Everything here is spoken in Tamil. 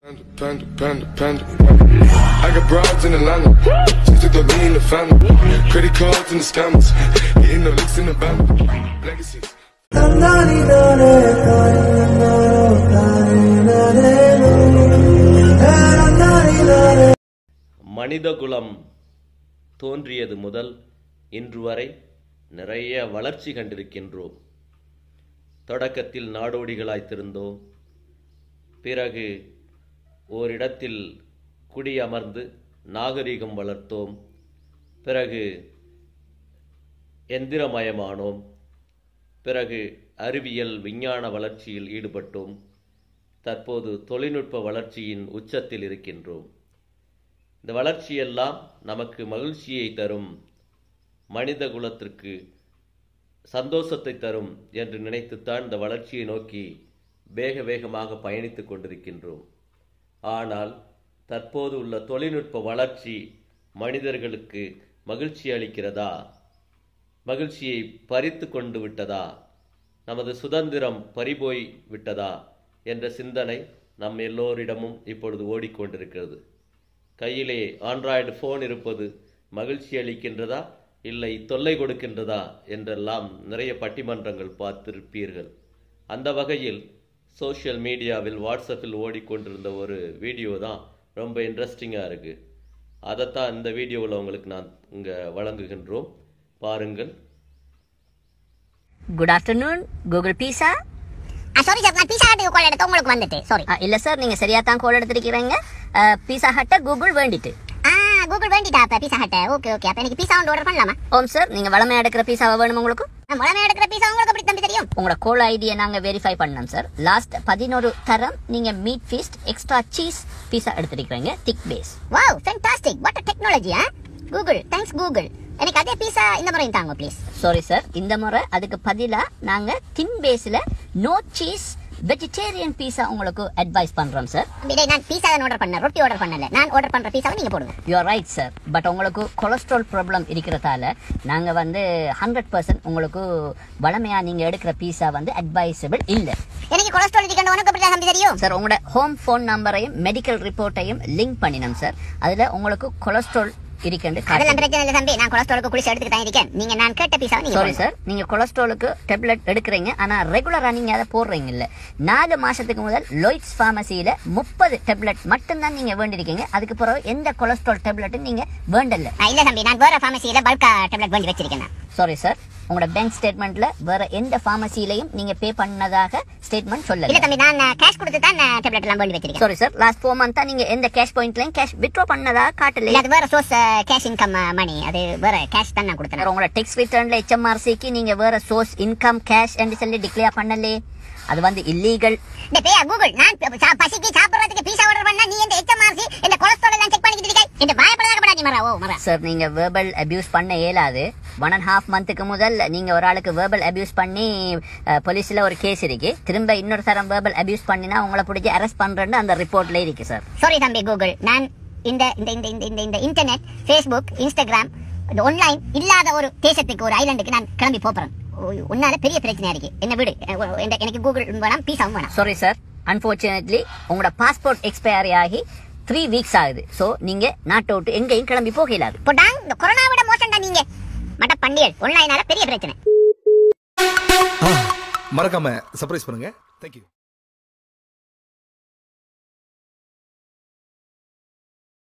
Panda. I got broads in Atlanta. Just took the lean in the family. Credit cards and the scammers. Hitting the licks in the band. Legacies. மனிதகுலம் தோன்றியது முதல் இன்று வரை நிறைய வளர்ச்சி கண்டிருக்கின்றோம். தொடக்கத்தில் நாடோடிகளாய்த்திருந்தோம். பிறகு ஓரிடத்தில் குடியமர்ந்து நாகரிகம் வளர்த்தோம். பிறகு எந்திரமயமானோம். பிறகு அறிவியல் விஞ்ஞான வளர்ச்சியில் ஈடுபட்டோம். தற்போது தொழில்நுட்ப வளர்ச்சியின் உச்சத்தில் இருக்கின்றோம். இந்த வளர்ச்சியெல்லாம் நமக்கு மகிழ்ச்சியை தரும், மனித குலத்திற்கு சந்தோஷத்தை தரும் என்று நினைத்துத்தான் இந்த வளர்ச்சியை நோக்கி வேகமாக பயணித்து கொண்டிருக்கின்றோம். ஆனால் தற்போது உள்ள தொழில்நுட்ப வளர்ச்சி மனிதர்களுக்கு மகிழ்ச்சி அளிக்கிறதா, மகிழ்ச்சியை பறித்து கொண்டு விட்டதா, நமது சுதந்திரம் பறிபோய் விட்டதா என்ற சிந்தனை நம் எல்லோரிடமும் இப்பொழுது ஓடிக்கொண்டிருக்கிறது. கையிலே ஆண்ட்ராய்டு ஃபோன் இருப்பது மகிழ்ச்சி அளிக்கின்றதா இல்லை தொல்லை கொடுக்கின்றதா என்றெல்லாம் நிறைய பட்டிமன்றங்கள் பார்த்திருப்பீர்கள். அந்த வகையில் சோஷியல் மீடியாவில் வாட்ஸ்அப்பில் ஓடிக்கொண்டிருந்த ஒரு வீடியோ தான் ரொம்ப இன்ட்ரெஸ்டிங்காக இருக்குது. அதைத்தான் இந்த வீடியோவில் உங்களுக்கு நான் இங்கே வழங்குகின்றோம், பாருங்கள். Good afternoon Google pizza. Sorry sir, நான் பீஸா ஹட்டுக்கு கால் எடுத்து உங்களுக்கு வந்துட்டு. சாரி. இல்ல சார், நீங்க சரியா தான் கால் எடுத்திருக்கீங்க. பீஸா ஹட்டை கூகுள் வேண்டிட்டு. கூகுள் வேண்டிட்டா அப்ப பீஸா ஹட். ஓகே. அப்ப எனக்கு பீஸா ஆர்டர் பண்ணலாமா? ஓம் சார், நீங்க வளமையா எடுக்கிற பீஸாவை வேணும் உங்களுக்கு? வளமையா எடுக்கிற பீஸா உங்களுக்கு எப்படி தம்பி தெரியும்? உங்களோட கோல் ஐடியை நாங்க வெரிஃபை பண்ணோம் சார். லாஸ்ட் 11 தரம் நீங்க meat feast extra cheese pizza எடுத்திருக்கீங்க, thick base. Wow, fantastic. What a technology. Google, thanks Google. எனக்கு அதே பீஸா இந்த முறை தாங்க ப்ளீஸ். சாரி சார், இந்த முறை அதுக்கு பதிலா நாங்க தின் பேஸ்ல நோ சீஸ் வெஜிடேரியன் பீஸா உங்களுக்கு அட்வைஸ் பண்றோம் சார். நான் பீஸா தான் ஆர்டர் பண்ணேன், ரொட்டி ஆர்டர் பண்ணல. நான் ஆர்டர் பண்ற பீஸாவை நீங்க போடுங்க. You are right sir. But உங்களுக்கு கொலஸ்ட்ரால் ப்ராப்ளம் இருக்கிறதால நாங்க 100% உங்களுக்கு வளமையா நீங்க எடுக்கிற பீஸா அட்வைசபிள் இல்ல. எனக்கு கொலஸ்ட்ரால் இருக்கணும், உனக்கு எப்படி தம்பி தெரியும்? சார், உங்களோட ஹோம் ஃபோன் நம்பரையும் மெடிக்கல் ரிப்போர்ட்டையும் லிங்க் பண்ணினோம் சார். அதுல உங்களுக்கு கொலஸ்ட்ரால் இருக்கேன்னு அதெல்லாம் பிரச்சனை இல்ல தம்பி. நான் கொலஸ்ட்ராலுக்கு குளிச்சு எடுத்துட்டு தான் இருக்கேன். நீங்க நான் கேட்ட பீஸாவை நீங்க சாரி சார், நீங்க கொலஸ்ட்ராலுக்கு டேப்லெட் எடுக்கிறீங்க, ஆனா ரெகுலரா நீங்க அதை போடுறீங்க இல்ல. 4 மாசத்துக்கு முதல் லோய்ட்ஸ் பார்மசியில 30 டேப்லெட் மட்டும்தான் நீங்க வேண்டிருக்கீங்க. அதுக்கு பிறகு எந்த கொலஸ்ட்ரால் டேப்லெட்டும் நீங்க வேண்டல. இல்ல தம்பி, நான் வேற பார்மசியில பல்கா டேப்லெட் வேண்டி வச்சிருக்கேன். சாரி சார், உங்களோட பேங்க் ஸ்டேட்மெண்ட்ல வேற எந்த பார்மசியிலையும் நீங்க பே பண்ணதாக ஸ்டேட்மெண்ட் சொல்லல. இல்ல தம்பி, நான் கேஷ் கொடுத்து தான் டேப்லெட் எல்லாம் வேண்டி வச்சிருக்கேன். சாரி சார், லாஸ்ட் 4 மந்த்தா நீங்க எந்த கேஷ் பாயிண்ட்லயும் கேஷ் வித்ட்ரா பண்ணதா காட்டல. அது வேற சோர்ஸ் கேஷ் இன்கம் மணி, அது வேற கேஷ் தான் நான் கொடுத்தேன். உங்களோட டெக்ஸ் ரிட்டர்ன்ல HMRCக்கு நீங்க வேற சோர்ஸ் இன்கம் கேஷ் என்று சொல்லி டிக்ளேர் பண்ணலே. அது இல்லீகல். கூகுள், நான் பசிக்கு சாப்பிடுறதுக்கு பீஸா ஆர்டர் பண்ணா நீ இந்த HMRC இந்த கொலஸ்ட்ரால் எல்லாம் செக் பண்ணிட்டு இருக்க. இந்த பயப்படாதீங்க மரா. சார், நீங்க வெர்பல் அபியூஸ் பண்ண இயலாது. 1.5 மந்த்துக்கு முதல் நீங்க ஒரு ஆளுக்கு வெர்பல் அபியூஸ் பண்ணி போலீஸ்ல ஒரு கேஸ் இருக்கு. திரும்ப இன்னொரு தரம் வெர்பல் அபியூஸ் பண்ணினா உங்களை பிடிச்சி அரெஸ்ட் பண்றேன்னு அந்த ரிப்போர்ட்ல இருக்கு சார். சாரி தம்பி கூகுள், நான் இந்த இன்டர்நெட், ஃபேஸ்புக், இன்ஸ்டாகிராம், இந்த ஆன்லைன் இல்லாத ஒரு தேசத்துக்கு, ஒரு ஐலண்டுக்கு நான் கிளம்பி போறேன். உன்னால பெரிய பிரச்சனையா இருக்கு. என்ன விடு, எனக்கு கூகுள் வேணாம், பீஸாவும் வேணாம். சாரி சார், அன்பார்ச்சுனேட்லி உங்களோட பாஸ்போர்ட் எக்ஸ்பயரி ஆகி 3 வீக்ஸ் ஆகுது. சோ நீங்க நாட்டை விட்டு எங்கேயும் கிளம்பி போகலாது. இந்த கொரோனா விட மோசம்டா நீங்க. மட்ட பண்டியல் ஆன்லைனால பெரிய பிரச்சனை. மறக்காம சர்ப்ரைஸ் பண்ணுங்க. தேங்க்யூ.